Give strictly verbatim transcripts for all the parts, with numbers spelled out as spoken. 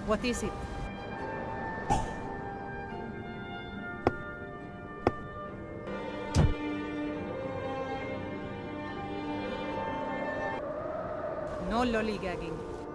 What is it? No lollygagging.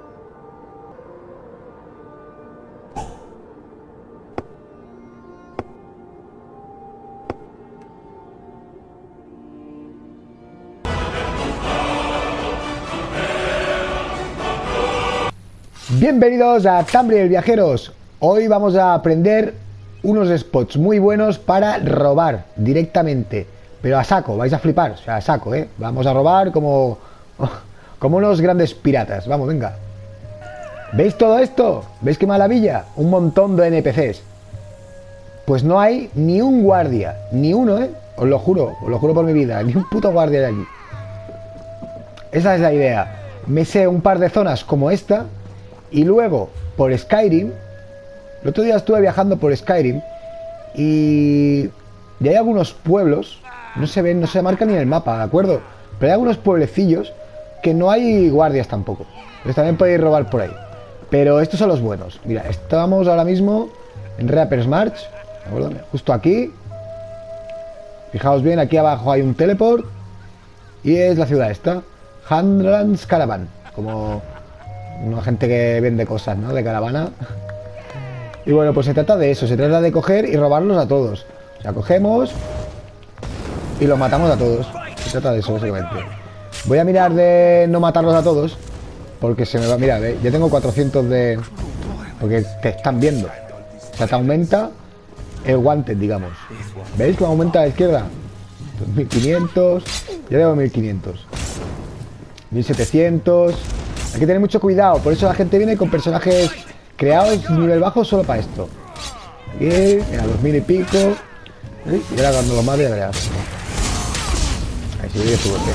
Bienvenidos a Thumbnail Viajeros. Hoy vamos a aprender unos spots muy buenos para robar directamente, pero a saco, vais a flipar, o sea, a saco, ¿eh? Vamos a robar como, como unos grandes piratas, vamos, venga. ¿Veis todo esto? ¿Veis qué maravilla? Un montón de N P Cs. Pues no hay ni un guardia, ni uno, ¿eh? Os lo juro, os lo juro por mi vida, ni un puto guardia de aquí. Esa es la idea. Me sé un par de zonas como esta. Y luego, por Skyrim, el otro día estuve viajando por Skyrim y, y hay algunos pueblos, no se ven, no se marca ni en el mapa, ¿de acuerdo? Pero hay algunos pueblecillos que no hay guardias tampoco. Entonces también podéis robar por ahí. Pero estos son los buenos. Mira, estamos ahora mismo en Reaper's March, ¿de acuerdo? Justo aquí. Fijaos bien, aquí abajo hay un teleport y es la ciudad esta, Handlands Caravan, como una gente que vende cosas, ¿no? De caravana. Y bueno, pues se trata de eso, se trata de coger y robarlos a todos. O sea, cogemos y los matamos a todos. Se trata de eso, básicamente. Voy a mirar de no matarlos a todos, porque se me va a mirar, ¿eh? Ya tengo cuatrocientos de... Porque te están viendo. O sea, te aumenta el guante, digamos. ¿Veis cómo aumenta a la izquierda? mil quinientos. Ya tengo mil quinientos. mil setecientos. Hay que tener mucho cuidado, por eso la gente viene con personajes creados nivel bajo solo para esto. Aquí, mira, dos mil y pico. Y ahora cuando lo mate ya verás. Ahí sí, su golpe.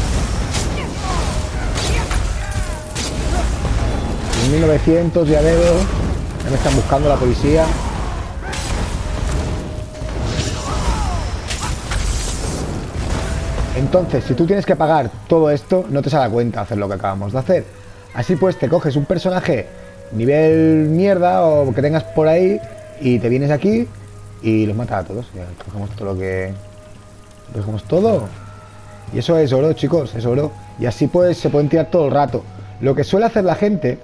mil novecientos ya veo. Ya me están buscando la policía. Entonces, si tú tienes que pagar todo esto, no te sale a cuenta hacer lo que acabamos de hacer. Así pues, te coges un personaje nivel mierda o que tengas por ahí y te vienes aquí y los matas a todos. Ya cogemos todo lo que... Cogemos todo. Y eso es oro, chicos, es oro. Y así pues se pueden tirar todo el rato. Lo que suele hacer la gente...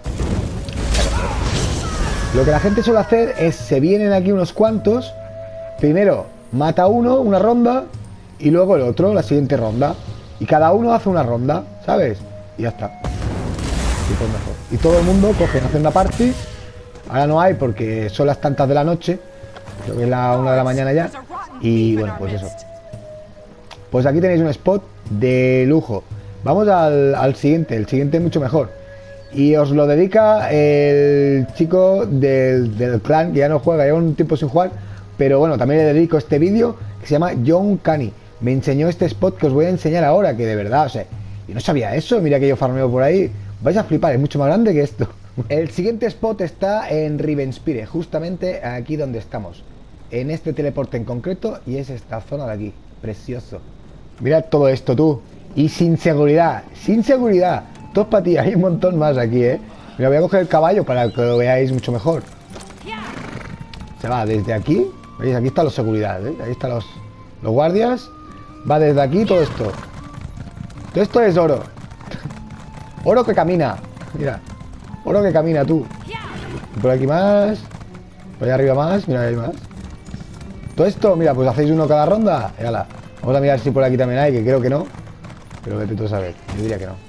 Lo que la gente suele hacer es se vienen aquí unos cuantos. Primero mata uno, una ronda, y luego el otro, la siguiente ronda. Y cada uno hace una ronda, ¿sabes? Y ya está. Y, pues mejor. Y todo el mundo coge, hace una party. Ahora no hay porque son las tantas de la noche. Creo que es la una de la mañana ya. Y bueno, pues eso. Pues aquí tenéis un spot de lujo. Vamos al, al siguiente. El siguiente es mucho mejor. Y os lo dedica el chico del, del clan, que ya no juega, lleva un tiempo sin jugar. Pero bueno, también le dedico este vídeo que se llama John Canny. Me enseñó este spot que os voy a enseñar ahora, que de verdad, o sea, y no sabía eso. Mira que yo farmeo por ahí. Vais a flipar, es mucho más grande que esto. El siguiente spot está en Rivenspire, justamente aquí donde estamos. En este teleporte en concreto, y es esta zona de aquí. Precioso. Mirad todo esto, tú. Y sin seguridad, sin seguridad. Todo para ti, hay un montón más aquí, ¿eh? Mira, voy a coger el caballo para que lo veáis mucho mejor. Se va desde aquí. ¿Veis? Aquí están los seguridad, ¿eh? Ahí están los, los guardias. Va desde aquí todo esto. Todo esto es oro. Oro que camina. Mira. Oro que camina, tú. Por aquí más. Por allá arriba más. Mira, hay más. Todo esto, mira, pues hacéis uno cada ronda. Yala. Vamos a mirar si por aquí también hay, que creo que no. Pero vete tú a saber. Yo diría que no.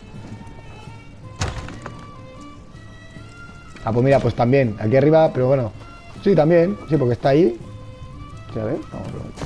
Ah, pues mira, pues también. Aquí arriba, pero bueno. Sí, también. Sí, porque está ahí. Sí, a ver. Vamos a ver.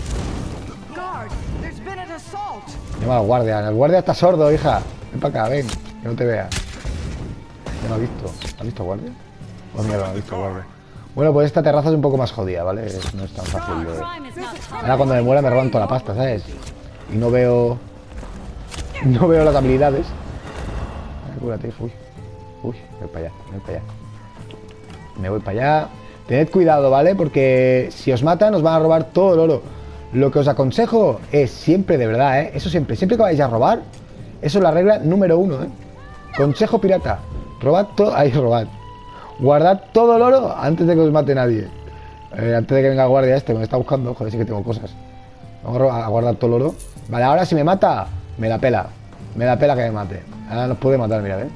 Llama al guardia. El guardia está sordo, hija. Ven para acá, ven. Que no te vea. Ya lo ha visto. ¿Ha visto guardia? Pues mira, lo ha visto guardia. Bueno, pues esta terraza es un poco más jodida, ¿vale? No es tan fácil de... Ahora cuando me muera me roban toda la pasta, ¿sabes? Y no veo... No veo las habilidades. Cúrate, uy. Uy, me voy para allá, me voy para allá. Me voy para allá. Tened cuidado, ¿vale? Porque si os matan os van a robar todo el oro. Lo que os aconsejo es siempre, de verdad, ¿eh? Eso siempre, siempre que vais a robar, eso es la regla número uno, ¿eh? Consejo pirata. Robad todo... Ahí, robad. Guardad todo el oro antes de que os mate nadie. Eh, antes de que venga el guardia este, me está buscando. Joder, sí que tengo cosas. Vamos a guardar todo el oro. Vale, ahora si me mata, me la pela. Me la pela que me mate. Ahora nos puede matar, mira, ¿eh?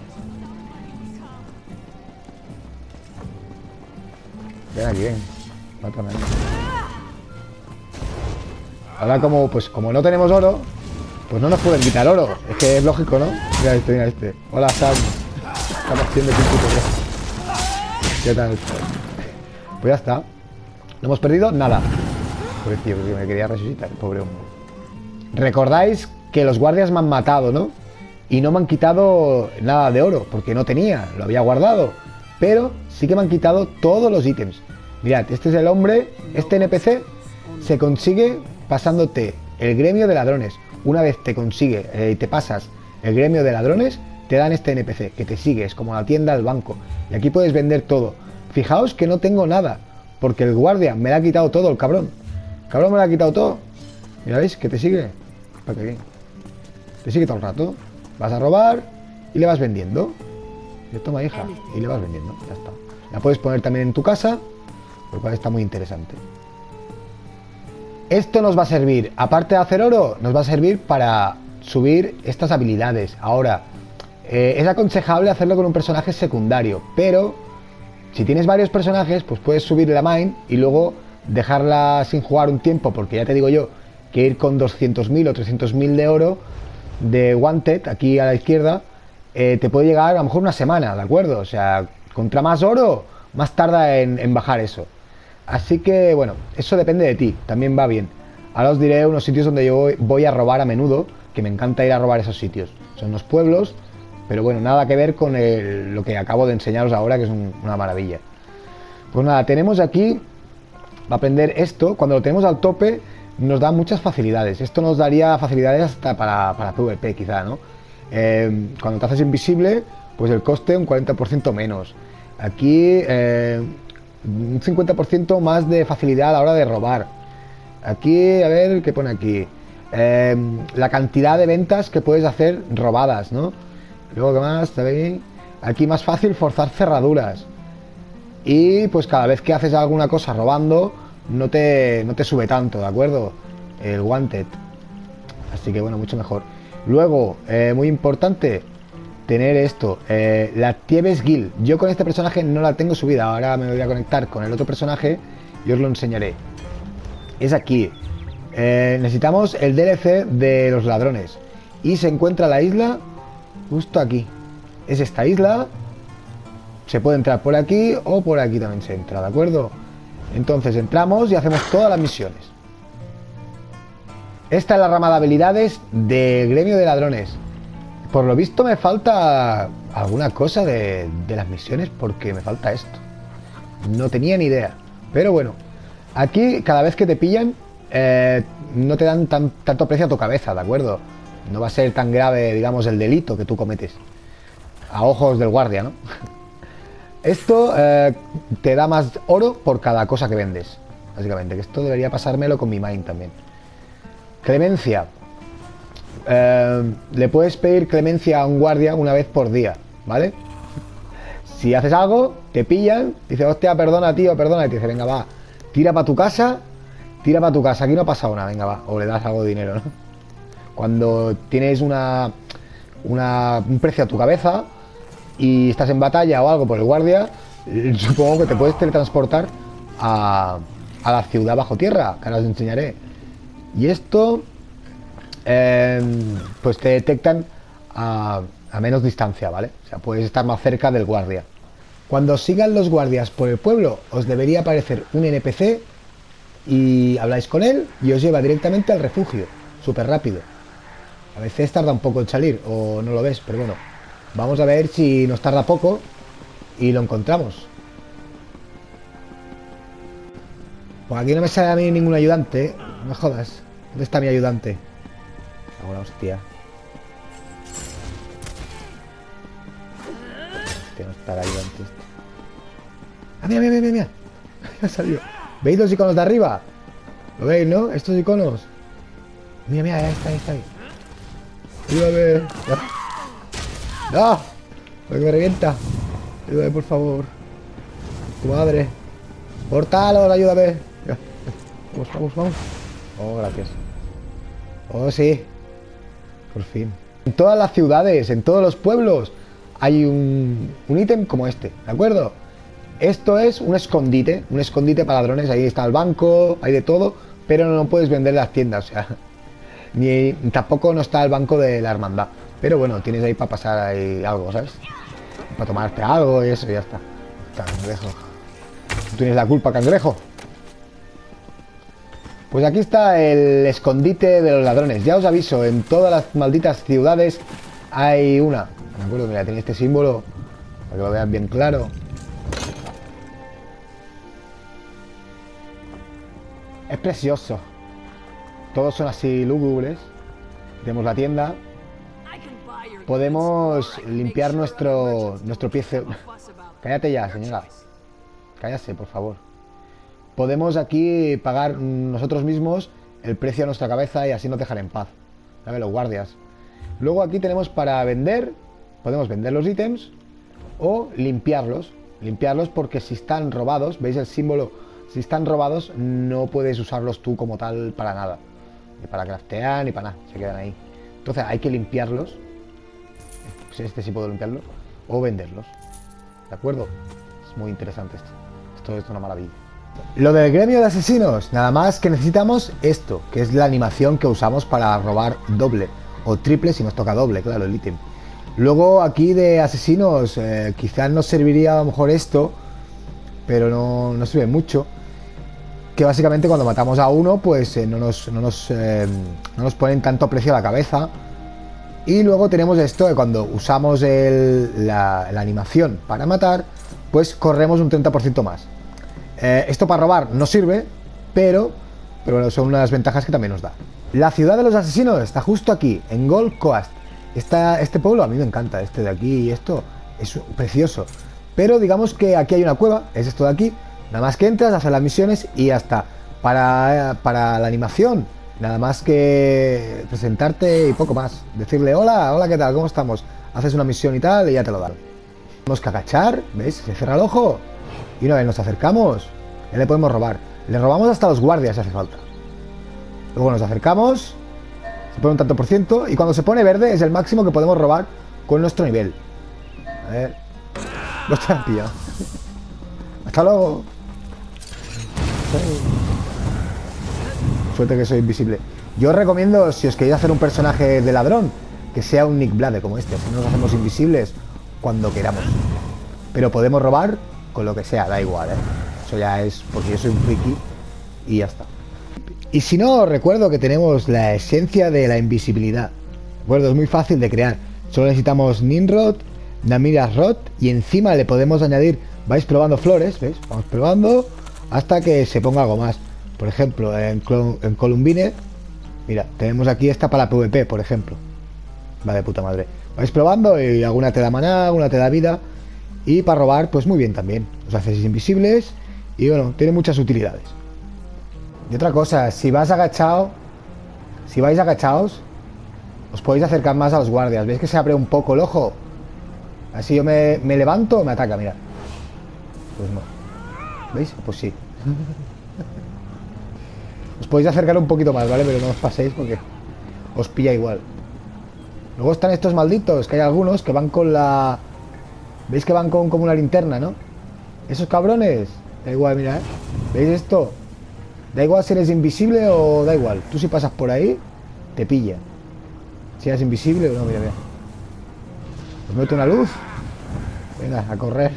Ven aquí, ven. Mátame. Ahora como, pues, como no tenemos oro, pues no nos pueden quitar oro. Es que es lógico, ¿no? Mira este, mira este. Hola, Sam. Estamos haciendo un puto. ¿Qué tal? Pues ya está. ¿No hemos perdido? Nada. Pobrecillo, que me quería resucitar, pobre hombre. Recordáis que los guardias me han matado, ¿no? Y no me han quitado nada de oro, porque no tenía, lo había guardado. Pero sí que me han quitado todos los ítems. Mirad, este es el hombre, este N P C se consigue pasándote el gremio de ladrones. Una vez te consigue y eh, te pasas el gremio de ladrones, te dan este N P C, que te sigue, es como la tienda del banco. Y aquí puedes vender todo. Fijaos que no tengo nada, porque el guardia me la ha quitado todo, el cabrón. El cabrón me la ha quitado todo. Mira, ¿veis? Que te sigue. ¿Para qué? Te sigue todo el rato. Vas a robar y le vas vendiendo. Y toma, hija. Y le vas vendiendo. Ya está. La puedes poner también en tu casa, lo cual está muy interesante. Esto nos va a servir, aparte de hacer oro, nos va a servir para subir estas habilidades. Ahora, eh, es aconsejable hacerlo con un personaje secundario, pero si tienes varios personajes, pues puedes subir la main y luego dejarla sin jugar un tiempo, porque ya te digo yo que ir con doscientos mil o trescientos mil de oro de Wanted, aquí a la izquierda, eh, te puede llegar a lo mejor una semana, ¿de acuerdo? O sea, contra más oro, más tarda en, en bajar eso. Así que, bueno, eso depende de ti, también va bien. Ahora os diré unos sitios donde yo voy a robar a menudo, que me encanta ir a robar esos sitios. Son los pueblos, pero bueno, nada que ver con el, lo que acabo de enseñaros ahora, que es un, una maravilla. Pues nada, tenemos aquí, va a aprender esto, cuando lo tenemos al tope, nos da muchas facilidades. Esto nos daría facilidades hasta para, para PvP, quizá, ¿no? Eh, cuando te haces invisible, pues el coste un cuarenta por ciento menos. Aquí... Eh, un cincuenta por ciento más de facilidad a la hora de robar. Aquí, a ver, ¿qué pone aquí? Eh, la cantidad de ventas que puedes hacer robadas, ¿no? Luego, ¿qué más? ¿Sabéis? Aquí más fácil forzar cerraduras. Y pues cada vez que haces alguna cosa robando, no te, no te sube tanto, ¿de acuerdo? El Wanted. Así que bueno, mucho mejor. Luego, eh, muy importante, tener esto, eh, la Tieves Guild. Yo con este personaje no la tengo subida. Ahora me voy a conectar con el otro personaje y os lo enseñaré. Es aquí. Eh, necesitamos el D L C de los ladrones. Y se encuentra la isla justo aquí. Es esta isla. Se puede entrar por aquí o por aquí también se entra, ¿de acuerdo? Entonces entramos y hacemos todas las misiones. Esta es la rama de habilidades del gremio de ladrones. Por lo visto me falta alguna cosa de, de las misiones, porque me falta esto. No tenía ni idea. Pero bueno, aquí cada vez que te pillan, eh, no te dan tan, tanto precio a tu cabeza, ¿de acuerdo? No va a ser tan grave, digamos, el delito que tú cometes. A ojos del guardia, ¿no? Esto eh, te da más oro por cada cosa que vendes. Básicamente, que esto debería pasármelo con mi main también. Clemencia. Eh, le puedes pedir clemencia a un guardia una vez por día, ¿vale? Si haces algo, te pillan, dice, hostia, perdona, tío, perdona, y te dice, venga, va, tira para tu casa, tira para tu casa, aquí no ha pasado nada, venga, va, o le das algo de dinero, ¿no? Cuando tienes una, una un precio a tu cabeza y estás en batalla o algo por el guardia, supongo que te puedes teletransportar a, a la ciudad bajo tierra, que ahora os enseñaré. Y esto... Eh, pues te detectan a, a menos distancia, ¿vale? O sea, puedes estar más cerca del guardia. Cuando sigan los guardias por el pueblo, os debería aparecer un N P C y habláis con él y os lleva directamente al refugio, súper rápido. A veces tarda un poco en salir o no lo ves, pero bueno, vamos a ver si nos tarda poco y lo encontramos. Pues aquí no me sale a mí ningún ayudante, ¿eh? No me jodas. ¿Dónde está mi ayudante? Ahora, hostia. Hostia, no está el ayudante este. Ah, mira, mira, mira, mira. Ha salido. ¿Veis los iconos de arriba? ¿Lo veis, no? Estos iconos. Mira, mira, ahí está, ahí está. Ayúdame. No. No. Porque me revienta. Ayúdame, por favor. Tu madre. Portalos, ayúdame. Ya. Vamos, vamos, vamos. Oh, gracias. Oh, sí. Por fin. En todas las ciudades, en todos los pueblos, hay un, un ítem como este, ¿de acuerdo? Esto es un escondite, un escondite para ladrones. Ahí está el banco, hay de todo, pero no puedes vender en las tiendas, o sea, ni tampoco no está el banco de la hermandad. Pero bueno, tienes ahí para pasar ahí algo, ¿sabes? Para tomarte algo y eso, y ya está. Cangrejo. Tú tienes la culpa, cangrejo. Pues aquí está el escondite de los ladrones. Ya os aviso, en todas las malditas ciudades hay una. Me acuerdo, mira, tiene este símbolo para que lo veas bien claro. Es precioso. Todos son así lúgubres. Tenemos la tienda. Podemos limpiar nuestro nuestro pie. Cállate ya, señora. Cállate, por favor. Podemos aquí pagar nosotros mismos el precio a nuestra cabeza y así nos dejar en paz. ¿Sabes? Los guardias. Luego aquí tenemos para vender. Podemos vender los ítems o limpiarlos. Limpiarlos porque si están robados, ¿veis el símbolo? Si están robados no puedes usarlos tú como tal para nada. Ni para craftear, ni para nada. Se quedan ahí. Entonces hay que limpiarlos. Este sí puedo limpiarlo. O venderlos. ¿De acuerdo? Es muy interesante esto. Esto es una maravilla. Lo del gremio de asesinos, nada más que necesitamos esto, que es la animación que usamos para robar doble o triple si nos toca doble, claro, el ítem. Luego aquí de asesinos, eh, quizás nos serviría a lo mejor esto, pero no, no sirve mucho. Que básicamente cuando matamos a uno, pues eh, no, nos, no, nos, eh, no nos ponen tanto precio a la cabeza. Y luego tenemos esto, que cuando usamos el, la, la animación para matar, pues corremos un treinta por ciento más. Eh, esto para robar no sirve, pero, pero bueno, son unas ventajas que también nos da. La ciudad de los asesinos está justo aquí, en Gold Coast. Esta, este pueblo a mí me encanta, este de aquí y esto es precioso. Pero digamos que aquí hay una cueva, es esto de aquí. Nada más que entras, haces las misiones y ya está. Para, para la animación, nada más que presentarte y poco más. Decirle, hola, hola, ¿qué tal? ¿Cómo estamos? Haces una misión y tal y ya te lo dan. Tenemos que agachar, ¿ves? Se cierra el ojo. Y una vez nos acercamos, ya le podemos robar. Le robamos hasta los guardias si hace falta. Luego nos acercamos, se pone un tanto por ciento, y cuando se pone verde es el máximo que podemos robar con nuestro nivel. A ver. Los te han pillado. Hasta luego. Suerte que soy invisible. Yo os recomiendo, si os queréis hacer un personaje de ladrón, que sea un Nick Blade como este. Así nos hacemos invisibles cuando queramos. Pero podemos robar con lo que sea, da igual, ¿eh? Eso ya es porque yo soy un friki y ya está. Y si no, recuerdo que tenemos la esencia de la invisibilidad. ¿De acuerdo? Es muy fácil de crear. Solo necesitamos Nimrod, Namiras Rod y encima le podemos añadir, vais probando flores, ¿veis? Vamos probando hasta que se ponga algo más. Por ejemplo, en, en Columbine, mira, tenemos aquí esta para PvP, por ejemplo. Va de puta madre. Vais probando y alguna te da maná, alguna te da vida. Y para robar, pues muy bien también. Os hacéis invisibles y bueno, tiene muchas utilidades. Y otra cosa, si vas agachado, si vais agachados, os podéis acercar más a los guardias. ¿Veis que se abre un poco el ojo? Así yo me, me levanto, me ataca, mira. Pues no. ¿Veis? Pues sí. Os podéis acercar un poquito más, ¿vale? Pero no os paséis porque os pilla igual. Luego están estos malditos, que hay algunos que van con la... ¿Veis que van con como una linterna, no? Esos cabrones. Da igual, mira, ¿eh? ¿Veis esto? Da igual si eres invisible o da igual. Tú si pasas por ahí, te pilla. Si eres invisible o no, mira, mira. Os meto una luz. Venga, a correr.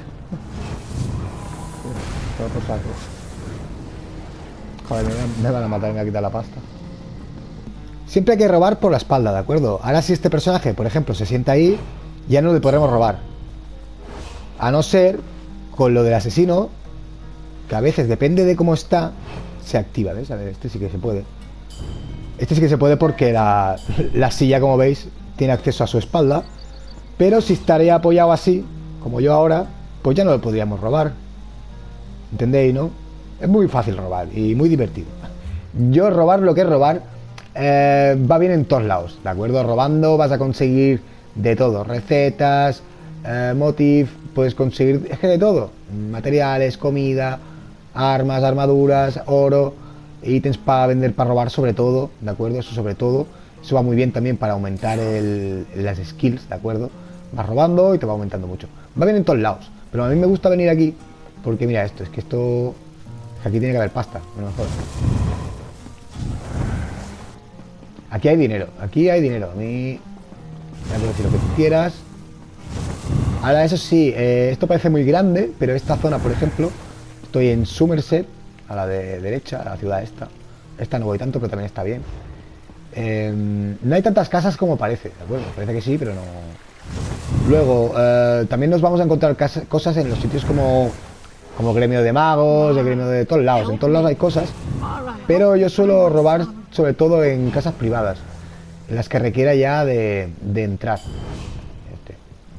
Todo por saco. Joder, me, me van a matar, me voy a quitar la pasta. Siempre hay que robar por la espalda, ¿de acuerdo? Ahora si este personaje, por ejemplo, se sienta ahí, ya no le podremos robar. A no ser con lo del asesino, que a veces, depende de cómo está, se activa, ¿ves? A ver, este sí que se puede. Este sí que se puede porque la, la silla, como veis, tiene acceso a su espalda. Pero si estaría apoyado así, como yo ahora, pues ya no lo podríamos robar. ¿Entendéis, no? Es muy fácil robar y muy divertido. Yo robar lo que es robar eh, va bien en todos lados, ¿de acuerdo? Robando vas a conseguir de todo, recetas, eh, motif, puedes conseguir, es que de todo, materiales, comida, armas, armaduras, oro, ítems para vender, para robar sobre todo, ¿de acuerdo? Eso sobre todo, eso va muy bien también para aumentar el, las skills, ¿de acuerdo? Vas robando y te va aumentando mucho. Va bien en todos lados, pero a mí me gusta venir aquí porque mira esto, es que esto, aquí tiene que haber pasta, a lo mejor. Aquí hay dinero, aquí hay dinero, a mí me puedes decir lo que tú quieras. Ahora eso sí, eh, esto parece muy grande, pero esta zona, por ejemplo, estoy en Somerset, a la de derecha, a la ciudad esta. Esta no voy tanto, pero también está bien. Eh, no hay tantas casas como parece, ¿de acuerdo? Parece que sí, pero no. Luego, eh, también nos vamos a encontrar casa, cosas en los sitios como, como gremio de magos, el gremio de todos lados. En todos lados hay cosas, pero yo suelo robar sobre todo en casas privadas, en las que requiera ya de, de entrar. Este.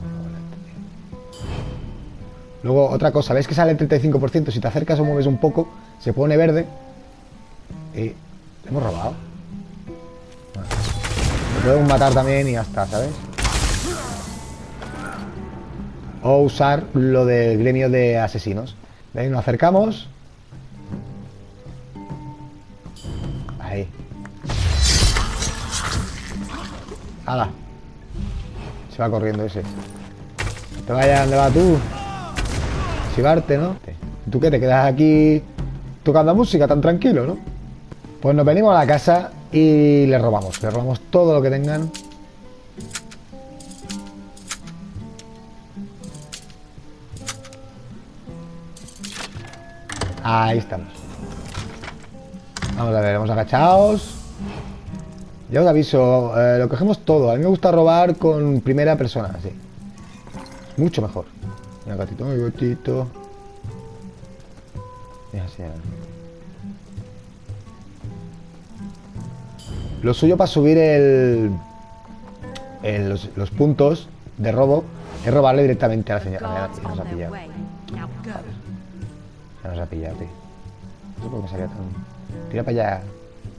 Luego, otra cosa, ¿ves que sale el treinta y cinco por ciento? Si te acercas o mueves un poco, se pone verde. Y ¿le hemos robado? Bueno, lo podemos matar también y ya está, ¿sabes? O usar lo del gremio de asesinos. ¿Veis? Nos acercamos. Ahí. ¡Hala! Se va corriendo ese. No te vayas, ¿dónde vas tú? Chivarte, ¿no? ¿Tú qué? Te quedas aquí tocando música tan tranquilo, ¿no? Pues nos venimos a la casa y le robamos. Le robamos todo lo que tengan. Ahí estamos. Vamos a ver, vamos agachados. Ya os aviso, eh, lo cogemos todo. A mí me gusta robar con primera persona, así. Mucho mejor. Mira, gatito, mi gatito. Mira, así. Lo suyo para subir el, el los, los puntos de robo es robarle directamente a la señora. Ya nos ha pillado. Ya nos ha pillado, tío. No sé por qué salía tan... Tira para allá.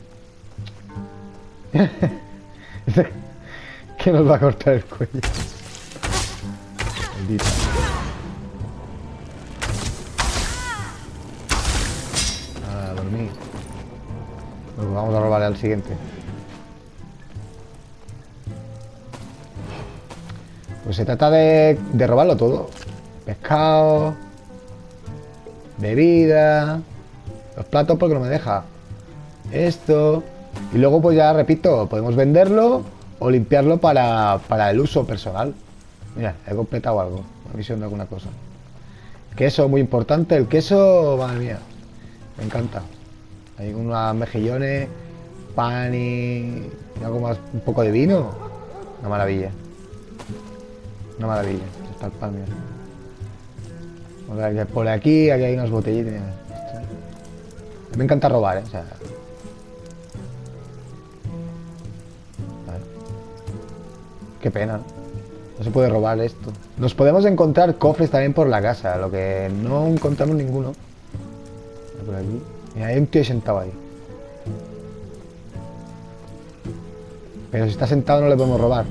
Que nos va a cortar el cuello. Maldita. A dormir. Pues vamos a robarle al siguiente. Pues se trata de, de robarlo todo. Pescado, bebida, los platos porque no me deja. Esto. Y luego pues ya repito, podemos venderlo o limpiarlo para, para el uso personal. Mira, he completado algo, una misión de alguna cosa. Queso, muy importante. El queso, madre mía, me encanta. Hay unos mejillones, pan y algo más, un poco de vino. Una maravilla. Una maravilla. Está el pan, mira. Vamos a ver, por aquí, aquí hay unas botellitas. Me encanta robar, ¿eh? O sea, qué pena, ¿no? No se puede robar esto. Nos podemos encontrar cofres también por la casa, lo que no encontramos ninguno. Por aquí. Mira, hay un tío sentado ahí. Pero si está sentado no le podemos robar.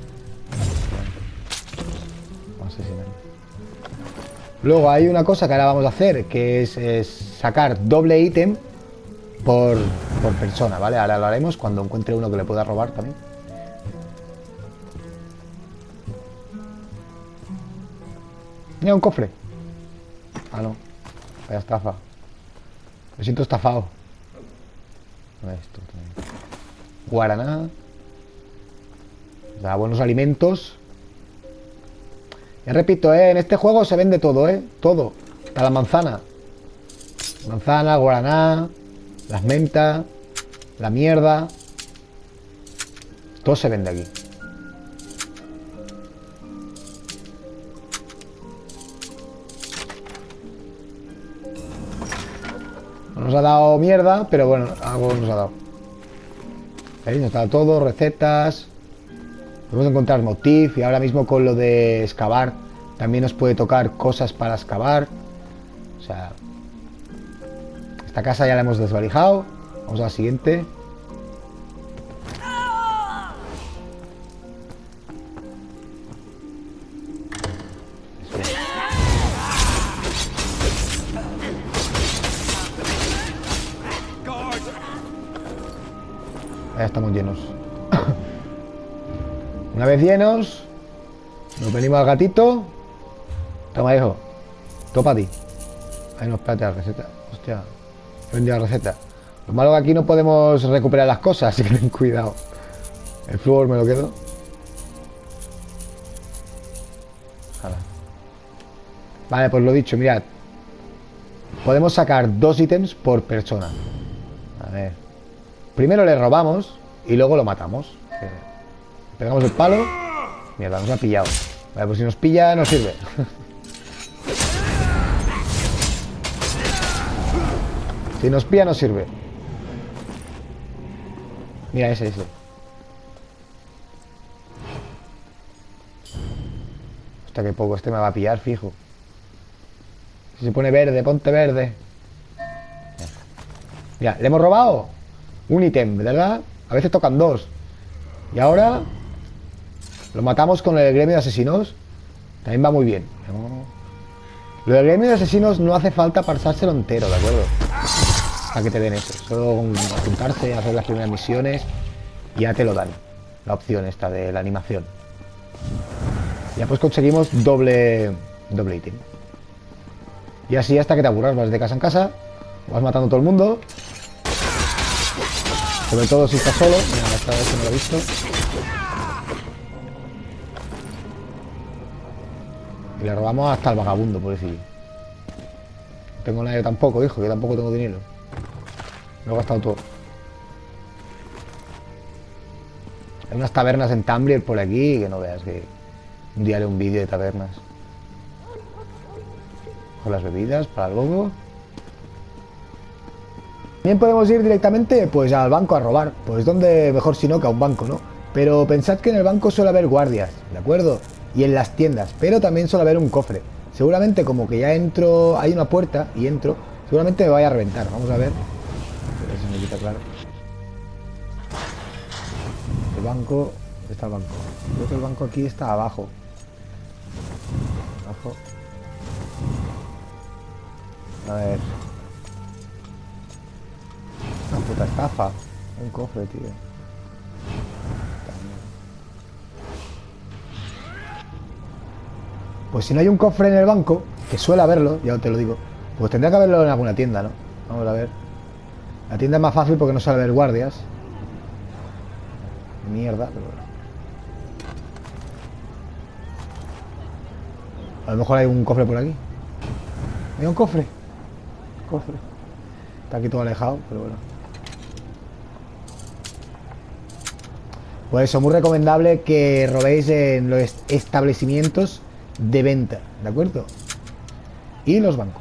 Vamos a asesinar. Luego hay una cosa que ahora vamos a hacer, que es, es sacar doble ítem por, por persona, ¿vale? Ahora lo haremos cuando encuentre uno que le pueda robar también. Mira, un cofre. Ah, no. Vaya estafa. Me siento estafado. Esto también. Guaraná. Da buenos alimentos. Ya repito, ¿eh? En este juego se vende todo, ¿eh? Todo. Hasta la manzana. Manzana, guaraná, las mentas, la mierda. Todo se vende aquí. Nos ha dado mierda, pero bueno, algo nos ha dado. ¿Veis? Nos ha dado todo, recetas. Podemos encontrar motif y ahora mismo con lo de excavar también nos puede tocar cosas para excavar. O sea, esta casa ya la hemos desvalijado. Vamos a la siguiente. Ya estamos llenos. Una vez llenos, nos venimos al gatito. Toma, hijo. Todo para ti. Ay, no, espérate, la receta. Hostia, he vendido la receta. Lo malo es que aquí no podemos recuperar las cosas, así que ten cuidado. El flúor me lo quedo. Ojalá. Vale, pues lo dicho, mirad. Podemos sacar dos ítems por persona. A ver. Primero le robamos y luego lo matamos. Pegamos el palo. Mierda, nos ha pillado. Vale, pues si nos pilla, nos sirve. Si nos pilla, nos sirve. Mira, ese, ese. Hostia, que poco. Este me va a pillar, fijo. Si se pone verde, ponte verde. Mira, le hemos robado un ítem, ¿verdad? A veces tocan dos. Y ahora lo matamos con el gremio de asesinos. También va muy bien. Lo del gremio de asesinos no hace falta pasárselo entero, ¿de acuerdo? Para que te den eso. Solo juntarse, hacer las primeras misiones y ya te lo dan. La opción esta de la animación. Ya pues conseguimos doble doble ítem. Y así hasta que te aburras, vas de casa en casa, vas matando a todo el mundo. Sobre todo si estás solo. Mira, esta vez que no lo he visto. Y le robamos hasta el vagabundo, por decir. No tengo nada, yo tampoco, hijo, yo tampoco tengo dinero. Me lo he gastado todo. Hay unas tabernas en Tumblr por aquí que no veas, que un día haré un vídeo de tabernas. Con las bebidas para luego. También podemos ir directamente pues al banco a robar. Pues donde mejor si no que a un banco, ¿no? Pero pensad que en el banco suele haber guardias, ¿de acuerdo? Y en las tiendas, pero también suele haber un cofre. Seguramente como que ya entro, hay una puerta y entro, seguramente me vaya a reventar. Vamos a ver. A ver si me quita claro. El banco, ¿dónde está el banco? Creo que el banco aquí está abajo. Abajo. A ver. Una puta estafa. Un cofre, tío. Pues si no hay un cofre en el banco, que suele haberlo, ya te lo digo, pues tendría que haberlo en alguna tienda, ¿no? Vamos a ver. La tienda es más fácil porque no suele haber guardias. Mierda, pero bueno. A lo mejor hay un cofre por aquí. Hay un cofre. Cofre. Está aquí todo alejado, pero bueno. Pues eso, muy recomendable que robéis en los establecimientos de venta, ¿de acuerdo? Y los bancos.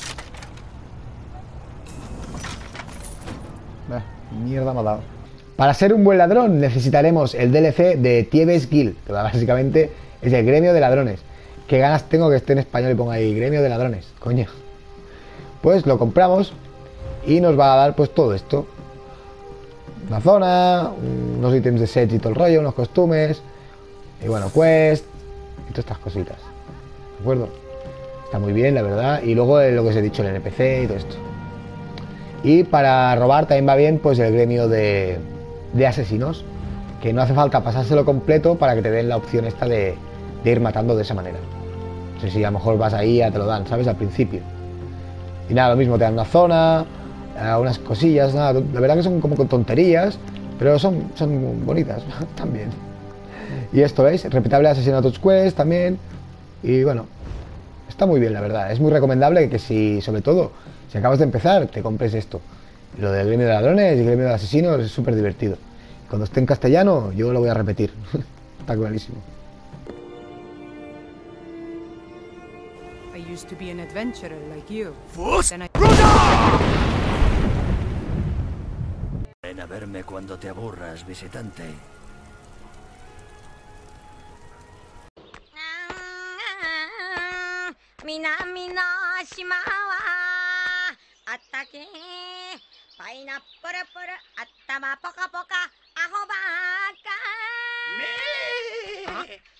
Ah, mierda me ha dado. Para ser un buen ladrón necesitaremos el D L C de Thieves Guild, que básicamente es el gremio de ladrones. Qué ganas tengo que esté en español y ponga ahí gremio de ladrones, coño. Pues lo compramos y nos va a dar pues todo esto. Una zona, unos ítems de sets y todo el rollo, unos costumes. Y bueno, quest y todas estas cositas. ¿De acuerdo? Está muy bien, la verdad. Y luego lo que os he dicho, el N P C y todo esto. Y para robar también va bien pues el gremio de, de asesinos. Que no hace falta pasárselo completo para que te den la opción esta de, de ir matando de esa manera. No sé si a lo mejor vas ahí, ya te lo dan, ¿sabes? Al principio. Y nada, lo mismo, te dan una zona, unas cosillas, nada. La verdad que son como con tonterías, pero son, son bonitas también. Y esto, ¿veis? Repetable Asesinatos Quest también. Y bueno, está muy bien, la verdad. Es muy recomendable que si, sobre todo, si acabas de empezar, te compres esto. Lo del gremio de ladrones y el gremio de asesinos es súper divertido. Cuando esté en castellano, yo lo voy a repetir. Está clarísimo. I used to be an adventurer like you. Then I... Ven a verme cuando te aburras, visitante. Minami no shima wa atake pineapple puru atama poka poka aho baka.